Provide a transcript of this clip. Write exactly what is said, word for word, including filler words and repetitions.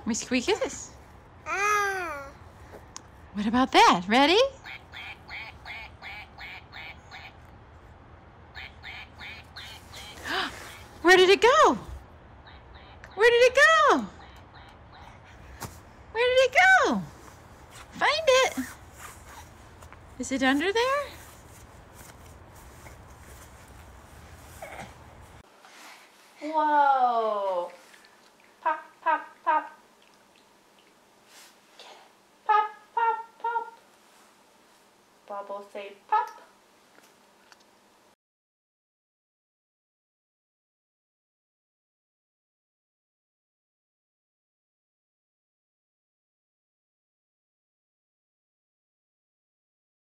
We squeak this. What about that? Ready? Where did it go? Where did it go? Where did it go? Find it. Is it under there? Whoa. Pop, pop, pop. Pop, pop, pop. Bubbles say pop.